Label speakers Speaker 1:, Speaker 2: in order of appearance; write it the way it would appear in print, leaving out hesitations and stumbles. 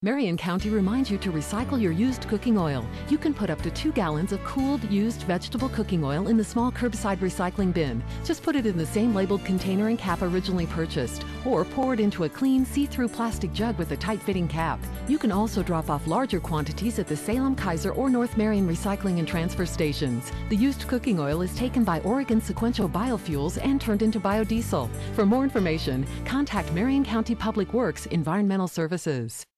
Speaker 1: Marion County reminds you to recycle your used cooking oil. You can put up to 2 gallons of cooled, used vegetable cooking oil in the small curbside recycling bin. Just put it in the same labeled container and cap originally purchased, or pour it into a clean, see-through plastic jug with a tight-fitting cap. You can also drop off larger quantities at the Salem, Kaiser, or North Marion recycling and transfer stations. The used cooking oil is taken by Oregon Sequential Biofuels and turned into biodiesel. For more information, contact Marion County Public Works Environmental Services.